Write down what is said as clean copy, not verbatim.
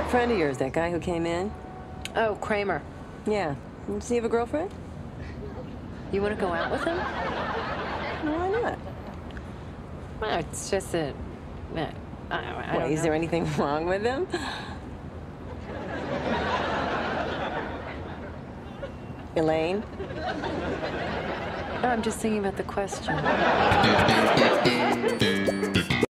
that friend of yours, that guy who came in? Oh, Kramer. Yeah. Does he have a girlfriend? You want to go out with him? Why not? Well, it's just that... I don't Is know. there anything wrong with him? Elaine? I'm just thinking about the question.